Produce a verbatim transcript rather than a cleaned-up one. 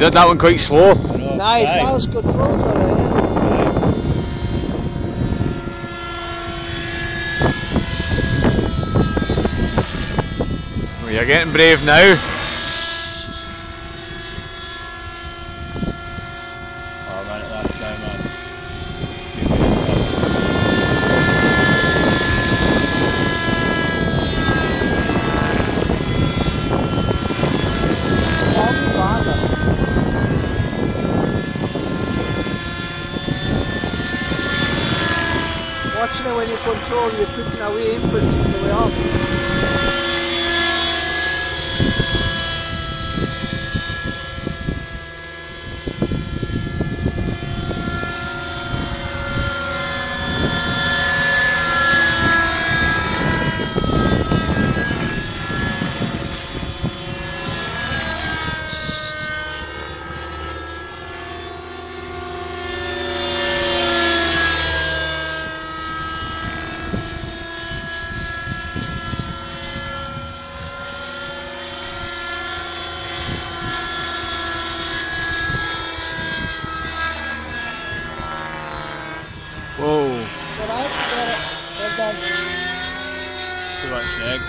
did that one quite slow. Nice, that was control for it. Well, you're getting brave now. Oh man, that's go man. Watching it when you control, you're putting away input the way up. Whoa. Alright, got it. Well done. Too much egg.